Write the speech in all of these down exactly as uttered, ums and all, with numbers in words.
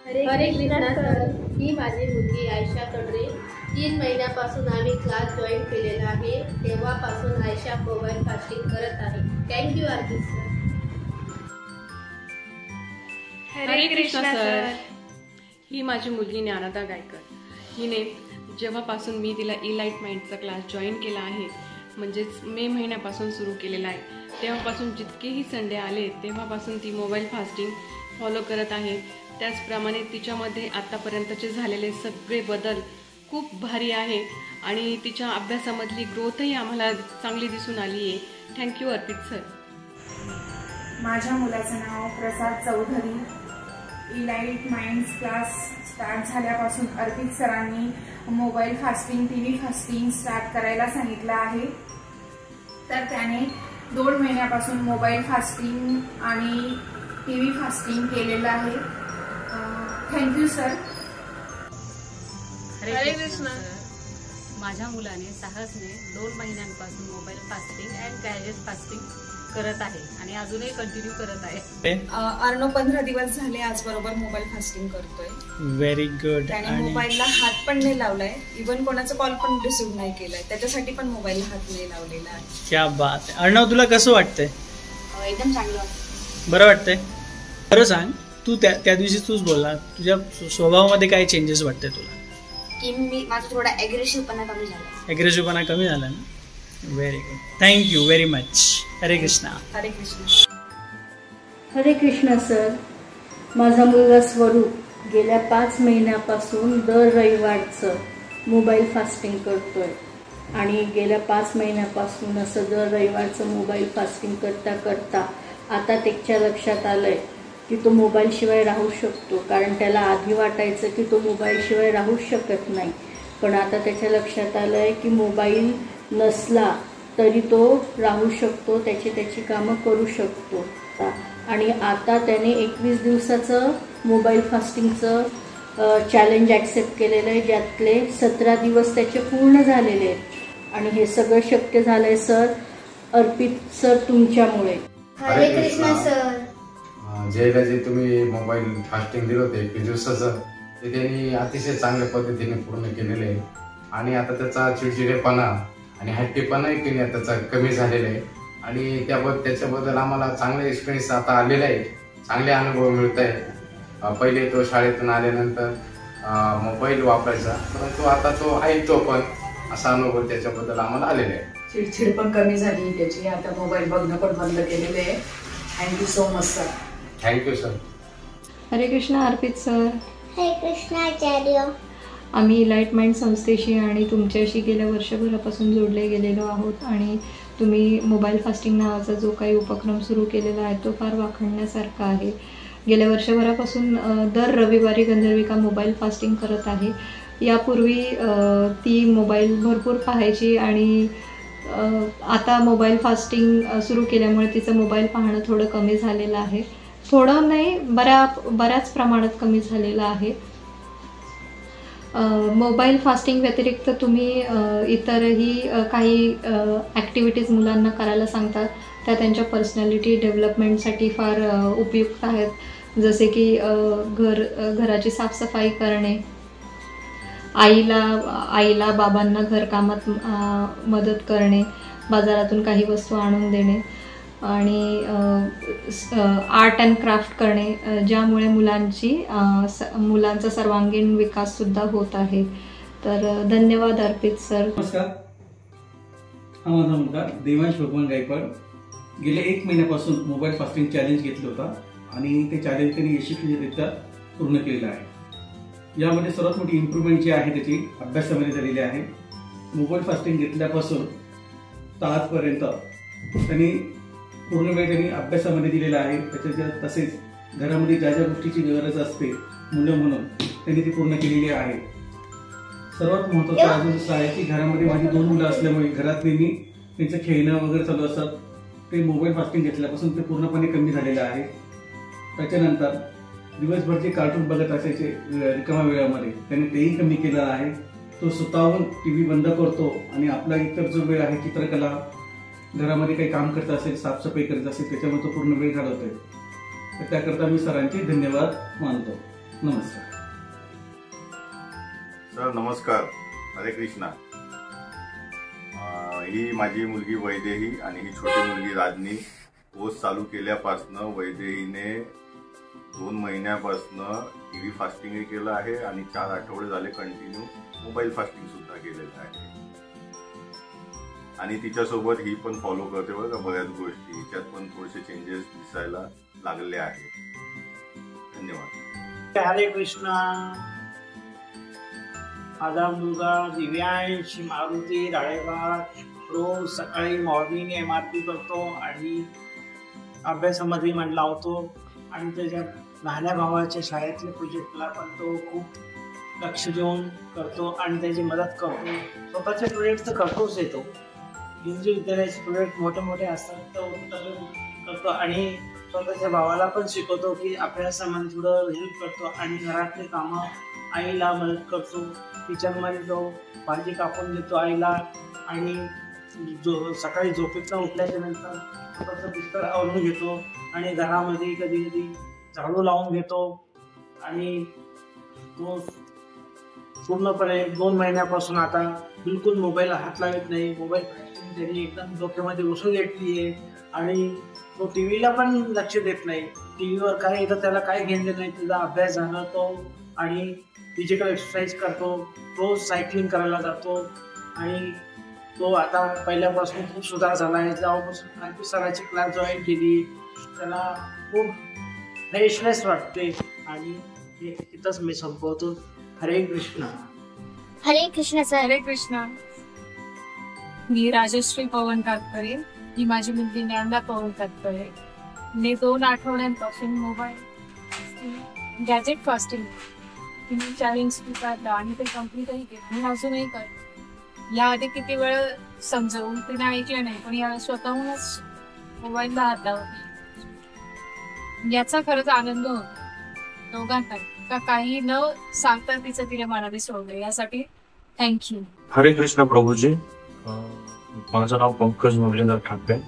हरे कृष्णा सर, ही माझी मुलगी आयशा कडरे. तीन महिन्यापासून आम्ही क्लास जॉईन केलेला आहे. तेव्हापासून आयशा मोबाईल फास्टिंग करत आहे. Thank you Arpit sir. Hare Krishna sir, ही माझी मुलगी ज्ञानदा गायकर. हिने जेव्हापासून मी तिला ई लाईट माइंडचा क्लास जॉईन केला आहे, म्हणजेच मे महिन्यापासून सुरू केलेला आहे, तेव्हापासून जितकेही संडे आले तेव्हापासून ती मोबाईल फास्टिंग फॉलो करत आहे. त्याचप्रमाणे तिच्यामध्ये आत्तापर्यंतचे झालेले सगळे बदल खूप भारी आहे आणि तिच्या अभ्यासामधली ग्रोथही आम्हाला चांगली दिसून आली आहे. Thank you Arpit sir. माझ्या मुलाचं नाव Prasad Chaudhari. Elite minds class start झाल्यापासून अर्पित सरांनी mobile fasting, TV fasting start करायला सांगितलं आहे. तर त्याने दोन महिन्यापासून मोबाईल फास्टिंग आणि टीव्ही फास्टिंग केलेलं आहे. Thank you sir. हरे कृष्णा. माझ्या मुलाने साहसने दोन महिन्यांपासून mobile fasting and gadget fasting करत आहे आणि अजूनही कंटिन्यू करत आहे. अर्णव पंधरा दिवस झाले आज बरोबर मोबाईल फास्टिंग करतोय. Very good. त्याने मोबाईलला हात पण नाही लावलाय, इव्हन कोणाचा कॉल पण रिसीव्ह नाही केलाय, त्याच्यासाठी पण मोबाईलला हात नाही लावलेला आहे. क्या बात आहे. अर्णव, तुला कसं वाटतंय? एकदम चांगलं वाटतं. बरं वाटतंय? खरं सांग, तू त्या त्या दिवशी तूच बोलला, तुझ्या स्वभावामध्ये काय चेंजेस वाटते तुला? की मी माझा थोडा ॲग्रेसिव्हपणा कमी झाला. ॲग्रेसिव्हपणा कमी झाला ना? Very good. Thank you very much. Hare Krishna. हरे कृष्णा. हरे कृष्णा सर, माझा मुलगा स्वरूप गेल्या पाच महिन्यापासून दर रविवारचं मोबाईल फास्टिंग करतोय आणि गेल्या पाच महिन्यापासून असं दर रविवारचं मोबाईल फास्टिंग करता करता आता त्याच्या लक्षात आलंय की तो मोबाईलशिवाय राहू शकतो. कारण त्याला आधी वाटायचं की तो मोबाईलशिवाय राहूच शकत नाही, पण आता त्याच्या लक्षात आलं आहे की मोबाईल नसला तरी तो राहू शकतो, त्याची त्याची कामं करू शकतो. आणि आता त्याने एकवीस दिवसाचं मोबाईल फास्टिंगचं चॅलेंज ॲक्सेप्ट केलेलं आहे, ज्यातले सतरा दिवस त्याचे पूर्ण झालेले आहेत. आणि हे सगळं शक्य झालं आहे सर, अर्पित सर तुमच्यामुळे. हरे कृष्णा सर. ज्याला जे तुम्ही मोबाईल फास्टिंग दिलं होतं एकवीस दिवसाचं, ते त्यांनी अतिशय चांगल्या पद्धतीने पूर्ण केलेलं आहे आणि आता त्याचा चिडचिडेपणा आणि हॅप्पीपणाही केली त्याचा कमी झालेला आहे आणि त्याबद्दल त्याच्याबद्दल आम्हाला चांगला एक्सपिरियन्स आता आलेला आहे. चांगले अनुभव मिळत आहे. पहिले तो शाळेतून आल्यानंतर मोबाईल वापरायचा, परंतु आता तो ऐकतो पण, असा अनुभव त्याच्याबद्दल आम्हाला आलेला आहे. चिडचिड पण कमी झाली त्याची, आता मोबाईल बघणं पण बंद केलेले आहे. Thank you so much sir. Thank you sir. Hare Krishna अर्पित सर. हरे कृष्णा आचार्य. आम्ही लाईट माइंड संस्थेशी आणि तुमच्याशी गेल्या वर्षभरापासून जोडले गेलेलो आहोत आणि तुम्ही मोबाईल फास्टिंग नावाचा जो काही उपक्रम सुरू केलेला आहे तो फार वाखाणण्यासारखा आहे. गेल्या वर्षभरापासून दर रविवारी गंधर्विका मोबाईल फास्टिंग करत आहे. यापूर्वी ती मोबाईल भरपूर पाहायची आणि आता मोबाईल फास्टिंग सुरू केल्यामुळे तिचं मोबाईल पाहणं थोडं कमी झालेलं आहे. थोडं नाही, बऱ्या बऱ्याच प्रमाणात कमी झालेलं आहे. मोबाईल फास्टिंग व्यतिरिक्त तुम्ही इतरही काही ॲक्टिव्हिटीज मुलांना करायला सांगतात, त्या त्यांच्या पर्सनॅलिटी डेव्हलपमेंटसाठी फार उपयुक्त आहेत. जसे की घर घराची साफसफाई करणे, आईला आईला बाबांना घरकामात मदत करणे, बाजारातून काही वस्तू आणून देणे आणि आर्ट अँड क्राफ्ट करणे, ज्यामुळे मुलांची मुलांचा सर्वांगीण विकाससुद्धा होत आहे. तर धन्यवाद अर्पित सर. नमस्कार. हा माझा मुलगा देवांश भगवान गायकवाड. गेल्या एक महिन्यापासून मोबाईल फास्टिंग चॅलेंज घेतलं होता आणि ते चॅलेंज त्यांनी यशस्वीरित्या पूर्ण केलेलं आहे. यामध्ये सर्वात मोठी इम्प्रूव्हमेंट जी आहे त्याची अभ्यासामध्ये झालेली आहे. मोबाईल फास्टिंग घेतल्यापासून आजपर्यंत त्यांनी पूर्ण वेळ त्यांनी अभ्यासामध्ये दिलेला आहे. त्याच्या तसेच घरामध्ये ज्या ज्या गोष्टीची गरज असते मुलं म्हणून त्यांनी ती पूर्ण केलेली आहे. सर्वात महत्त्वाचं अजून असं आहे की घरामध्ये माझी दोन मुलं असल्यामुळे घरात नेहमी त्यांचं खेळणं वगैरे चालू असतात. ते मोबाईल फास्टिंग घेतल्यापासून ते पूर्णपणे कमी झालेलं आहे. त्याच्यानंतर दिवसभर जे कार्टून बघत असायचे रिकाम्या वेळामध्ये त्यांनी तेही कमी केलं आहे. तो स्वतःहून टी व्ही बंद करतो आणि आपला इतर जो वेळ आहे चित्रकला, घरामध्ये काही काम करत असेल, साफसफाई करत असेल, त्याच्यामध्ये तो पूर्ण वेळ घालवतोय. तर त्याकरता मी सरांचे धन्यवाद मानतो. नमस्कार सर. नमस्कार. हरे कृष्णा. ही माझी मुलगी वैदेही आणि ही छोटी मुलगी राजनी. कोर्स चालू केल्यापासनं वैदेहीने दोन महिन्यापासनं टी व्ही फास्टिंगही केलं आहे आणि चार आठवडे झाले कंटिन्यू मोबाईल फास्टिंग सुद्धा केलेलं आहे. आणि तिच्यासोबत ही पण फॉलो करते बरं का बऱ्याच गोष्टी. हिच्यात पण थोडेसे चेंजेस दिसायला लागले आहेत. धन्यवाद. हरे कृष्णा. माझा मुलगा दिव्यांश मारुती राळेबाग रोज सकाळी मॉर्निंग एम आर पी करतो आणि अभ्यासामध्ये मन लावतो आणि त्याच्या लहान्या भावाच्या शाळेतल्या प्रोजेक्टला पण तो खूप लक्ष देऊन करतो आणि त्याची मदत करतो. स्वतःचे प्रोजेक्ट तर करतोच येतो. हिंदू विद्यालयाचे प्रोजेक्ट मोठे मोठे असतात तो करतो आणि स्वतःच्या भावाला पण शिकवतो की अभ्यासामध्ये थोडं हेल्प करतो आणि घरातले कामं आईला मदत करतो. किचनमध्ये जो भाजी कापून देतो आईला आणि जो सकाळी झोपेतनं उठल्याच्या नंतर स्वतःचं बिस्तर आवरून घेतो आणि घरामध्ये कधी कधी झाडू लावून घेतो. आणि तो पूर्णपणे दोन महिन्यापासून आता बिलकुल मोबाईल हात लावत नाही. मोबाईल त्यांनी एकदम डोक्यामध्ये घुसून घेतली आहे आणि तो टी व्हीला पण लक्ष देत नाही. टी व्हीवर काय येतं त्याला काय घेणं नाही. त्याचा अभ्यास झाला तो आणि फिजिकल एक्सरसाइज करतो. रोज सायकलिंग करायला जातो आणि तो आता पहिल्यापासून खूप सुधार झाला आहे. जेव्हापासून आणखी सरांची क्लास जॉईन केली त्याला खूप फ्रेशनेस वाटते. आणि हे इथंच मी संपवतो. हरे कृष्ण. हरे कृष्ण सर. हरे कृष्णा. मी राजश्री पवन कातकरे. ही माझी मुलगी ज्ञानदा पवन कातकरे. मी दोन आठवड्यांपासून मोबाईल गॅजेट फास्टिंग तिने चॅलेंज स्वीकारला आणि ते कम्प्लीटही केलं. मी अजूनही करते. याआधी किती वेळ समजावून तिने ऐकलं नाही पण या स्वतःहूनच मोबाईलला हात लावला. याचा खरंच आनंद होतो दोघांना का काही न सांगता तिचं तिने मनाने सोडलं. यासाठी थँक्यू. हरे कृष्ण प्रभूजी. माझं नाव पंकज मुरलीधर ठाकरे.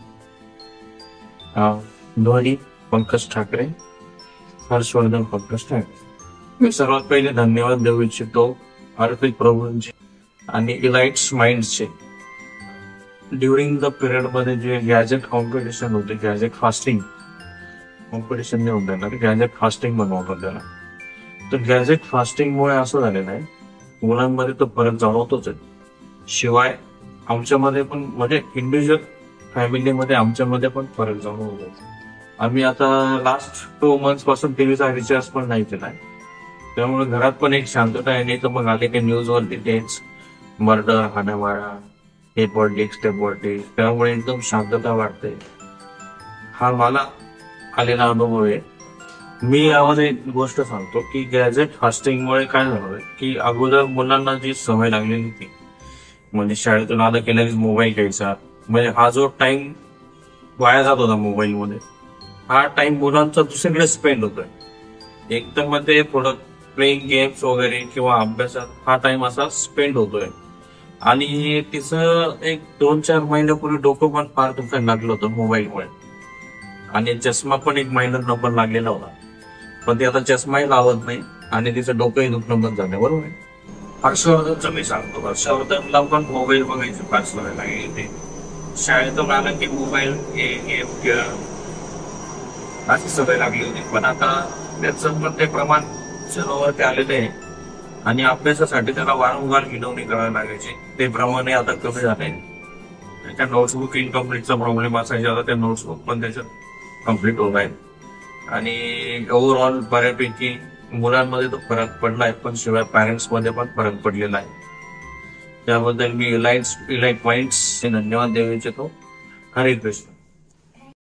दोन्ही पंकज ठाकरे, हर्षवर्धन पंकज ठाकरे. मी सर्वात पहिले धन्यवाद देऊ इच्छितो अर्पित प्रभूंची आणि इलाइट्स माइंड्सचे. ड्युरिंग द पिरियड मध्ये जे गॅजेट कॉम्पिटिशन होते, गॅजेट फास्टिंग कॉम्पिटिशन नाही होत ना, गॅजेट फास्टिंग बनवतो त्याला. तर गॅजेट फास्टिंगमुळे असं झालेलं आहे मुलांमध्ये तो फरक जाणवतोच आहे. शिवाय आमच्यामध्ये पण म्हणजे इंडिव्हिज्युअल फॅमिलीमध्ये आमच्यामध्ये पण फरक जाणवतो. आम्ही आता लास्ट टू मंथ्स पासून टीव्हीचा रिचार्ज पण नाही केलाय. त्यामुळे घरात पण एक शांतता आहे. नाही तर मग आले की न्यूजवरती तेच मर्डर, हाणामारा, हे पॉलिटिक्स ते पॉलिटिक्स, त्यामुळे एकदम शांतता वाटते. हा मला आलेला अनुभव आहे. मी यामध्ये एक गोष्ट सांगतो की गॅजेट फास्टिंगमुळे काय झालं की अगोदर मुलांना जी सवय लागलेली होती म्हणजे शाळेतून आलं केल्या मोबाईल घ्यायचा, म्हणजे हा जो टाइम वाया जात होता मोबाईलमध्ये, हा टाइम मुलांचा दुसरीकडे स्पेंड होतोय. एकदम मध्ये थोडं प्लेइंग गेम्स वगैरे किंवा अभ्यासात हा टाइम असा स्पेंड होतोय. आणि तिचं एक दोन चार महिन्यापूर्वी डोकं पण फार दुखायला लागलं होतं मोबाईलमुळे आणि चष्मा पण एक महिन्यात पण लागलेला होता. पण ते आता चष्माही लावत नाही आणि तिचं डोकंही दुखणं बंद झालं. बरोबर आहे. हर्षवर्धनचं मी सांगतो, हर्षवर्धनला पण मोबाईल बघायची फार सवय लागली होती. शाळेतून आलं की मोबाईल गेम खेळ अशी सवय लागली होती. पण आता त्याचं पण ते प्रमाण सर्ववरती आलेलं आहे आणि अभ्यासासाठी त्याला वारंवार विनवणी करायला लागायची. ते प्रमाणे आता कमी झालंय. त्याच्या नोट्सबुक इनकम्प्लीटचा प्रॉब्लेम असायचा, आता त्या नोट्सबुक पण त्याच्यात कम्प्लीट होत आहेत. आणि ओव्हरऑल बऱ्यापैकी मुलांमध्ये तो फरक पडलाय, पण शिवाय पॅरेंट्स मध्ये पण फरक पडलेला आहे. त्याबद्दल मी इलाइट्स इलाइट माइंड्स हे धन्यवाद देऊ इच्छितो. हरे कृष्ण.